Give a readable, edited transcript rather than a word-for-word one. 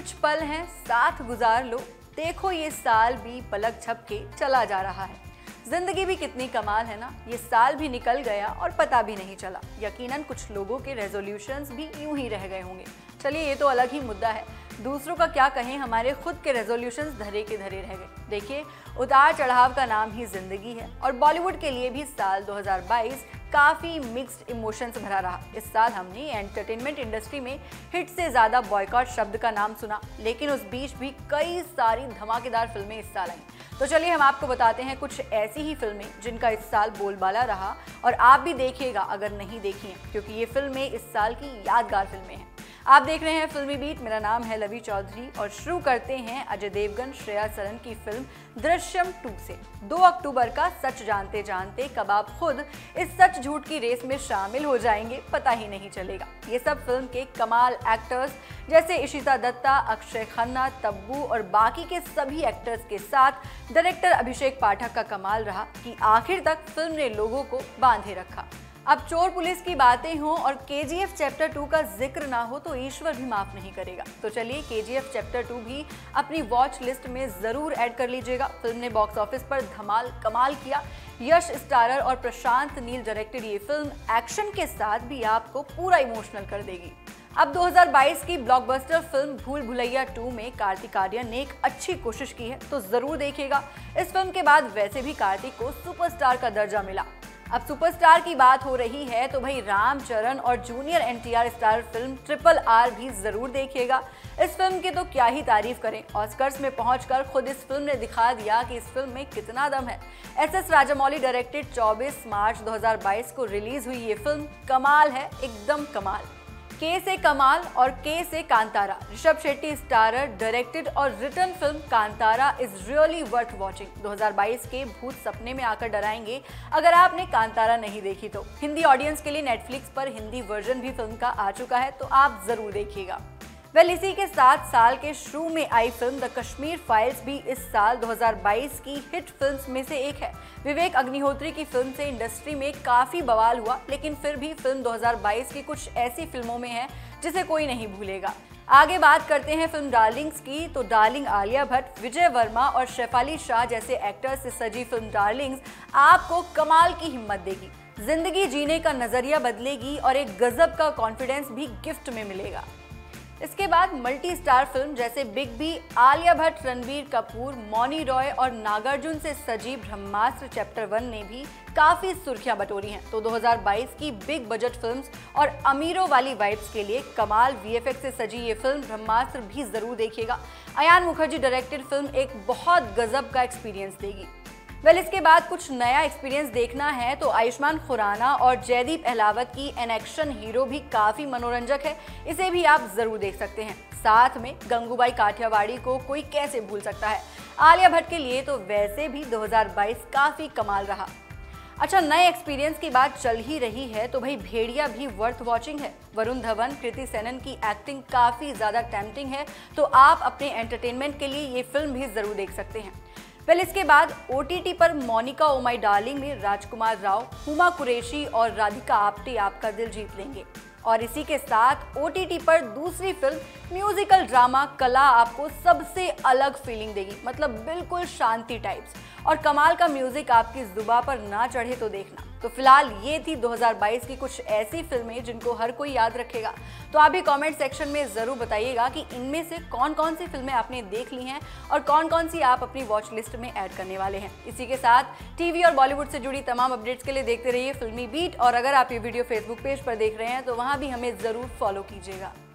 कुछ पल हैं साथ गुजार लो, देखो ये साल भी पलक झपके चला जा रहा है। जिंदगी भी कितनी कमाल है ना, ये साल भी निकल गया और पता भी नहीं चला। यकीनन कुछ लोगों के रेजोल्यूशंस भी यूं ही रह गए होंगे। चलिए ये तो अलग ही मुद्दा है, दूसरों का क्या कहें, हमारे खुद के रेजोल्यूशंस धरे के धरे रह गए। देखिए, उतार चढ़ाव का नाम ही जिंदगी है और बॉलीवुड के लिए भी साल 2022 काफी मिक्स्ड इमोशंस भरा रहा। इस साल हमने एंटरटेनमेंट इंडस्ट्री में हिट से ज्यादा बॉयकॉट शब्द का नाम सुना, लेकिन उस बीच भी कई सारी धमाकेदार फिल्में इस साल आई। तो चलिए हम आपको बताते हैं कुछ ऐसी ही फिल्में जिनका इस साल बोलबाला रहा और आप भी देखिएगा अगर नहीं देखी हैं, क्योंकि ये फिल्में इस साल की यादगार फिल्में हैं। आप देख रहे हैं फिल्मी बीट, मेरा नाम है लवी चौधरी और शुरू करते हैं अजय देवगन श्रेया सरन की फिल्म दृश्यम 2 से। 2 अक्टूबर का सच जानते जानते कब आप खुद इस सच झूठ की रेस में शामिल हो जाएंगे पता ही नहीं चलेगा। ये सब फिल्म के कमाल एक्टर्स जैसे इशिता दत्ता, अक्षय खन्ना, तब्बू और बाकी के सभी एक्टर्स के साथ डायरेक्टर अभिषेक पाठक का कमाल रहा कि आखिर तक फिल्म ने लोगों को बांधे रखा। अब चोर पुलिस की बातें हों और KGF चैप्टर 2 का जिक्र ना हो तो ईश्वर भी माफ नहीं करेगा। तो चलिए KGF चैप्टर 2 भी अपनी वॉच लिस्ट में जरूर ऐड कर लीजिएगा। फिल्म ने बॉक्स ऑफिस पर धमाल कमाल किया। यश स्टारर और प्रशांत नील डायरेक्टेड ये फिल्म एक्शन के साथ भी आपको पूरा इमोशनल कर देगी। अब 2022 की ब्लॉकबस्टर फिल्म भूल भुलैया 2 में कार्तिक आर्यन ने एक अच्छी कोशिश की है, तो जरूर देखिएगा। इस फिल्म के बाद वैसे भी कार्तिक को सुपरस्टार का दर्जा मिला। अब सुपरस्टार की बात हो रही है तो भाई रामचरण और junior NTR star film RRR भी जरूर देखिएगा। इस फिल्म की तो क्या ही तारीफ करें, ऑस्कर्स में पहुंचकर खुद इस फिल्म ने दिखा दिया कि इस फिल्म में कितना दम है। SS राजामौली डायरेक्टेड 24 मार्च 2022 को रिलीज हुई ये फिल्म कमाल है, एकदम कमाल। के से कमाल और के से कांतारा, ऋषभ शेट्टी स्टारर डायरेक्टेड और written film Kantara is really worth watching. 2022 के भूत सपने में आकर डराएंगे अगर आपने कांतारा नहीं देखी तो। हिंदी ऑडियंस के लिए नेटफ्लिक्स पर हिंदी वर्जन भी फिल्म का आ चुका है, तो आप जरूर देखिएगा। इसी के साथ साल के शुरू में आई फिल्म द कश्मीर फाइल्स भी इस साल 2022 की हिट फिल्म्स में से एक है। विवेक अग्निहोत्री की फिल्म से इंडस्ट्री में काफी बवाल हुआ, लेकिन फिर भी फिल्म 2022 की कुछ ऐसी फिल्मों में है जिसे कोई नहीं भूलेगा। आगे बात करते हैं फिल्म डार्लिंग्स की, तो डार्लिंग आलिया भट्ट, विजय वर्मा और शेफाली शाह जैसे एक्टर्स से सजी फिल्म डार्लिंग्स आपको कमाल की हिम्मत देगी, जिंदगी जीने का नजरिया बदलेगी और एक गजब का कॉन्फिडेंस भी गिफ्ट में मिलेगा। इसके बाद मल्टी स्टार फिल्म जैसे बिग बी, आलिया भट्ट, रणबीर कपूर, मौनी रॉय और नागार्जुन से सजी ब्रह्मास्त्र चैप्टर 1 ने भी काफी सुर्खियां बटोरी हैं। तो 2022 की बिग बजट फिल्म्स और अमीरों वाली वाइब्स के लिए कमाल VFX से सजी ये फिल्म ब्रह्मास्त्र भी जरूर देखिएगा। अयान मुखर्जी डायरेक्टेड फिल्म एक बहुत गजब का एक्सपीरियंस देगी। इसके बाद कुछ नया एक्सपीरियंस देखना है तो आयुष्मान खुराना और जयदीप अहलावत की एन एक्शन हीरो भी काफी मनोरंजक है, इसे भी आप जरूर देख सकते हैं। साथ में गंगूबाई काठियावाड़ी को कोई कैसे भूल सकता है। आलिया भट्ट के लिए तो वैसे भी 2022 काफी कमाल रहा। अच्छा, नए एक्सपीरियंस की बात चल ही रही है तो भाई भेड़िया भी वर्थ वॉचिंग है। वरुण धवन, कृति सेनन की एक्टिंग काफी ज्यादा टेम्पटिंग है, तो आप अपने एंटरटेनमेंट के लिए ये फिल्म भी जरूर देख सकते हैं। इसके बाद OTT पर मोनिका ओ माय डार्लिंग में राजकुमार राव, हुमा कुरैशी और राधिका आप्टे आपका दिल जीत लेंगे। और इसी के साथ OTT पर दूसरी फिल्म म्यूजिकल ड्रामा कला आपको सबसे अलग फीलिंग देगी, मतलब बिल्कुल शांति टाइप्स, और कमाल का म्यूजिक आपकी जुबान पर ना चढ़े तो देखना। तो फिलहाल ये थी 2022 की कुछ ऐसी फिल्में जिनको हर कोई याद रखेगा। तो आप भी कमेंट सेक्शन में जरूर बताइएगा कि इनमें से कौन कौन सी फिल्में आपने देख ली हैं और कौन कौन सी आप अपनी वॉच लिस्ट में ऐड करने वाले हैं। इसी के साथ टीवी और बॉलीवुड से जुड़ी तमाम अपडेट्स के लिए देखते रहिए फिल्मी बीट, और अगर आप ये वीडियो फेसबुक पेज पर देख रहे हैं तो वहाँ भी हमें जरूर फॉलो कीजिएगा।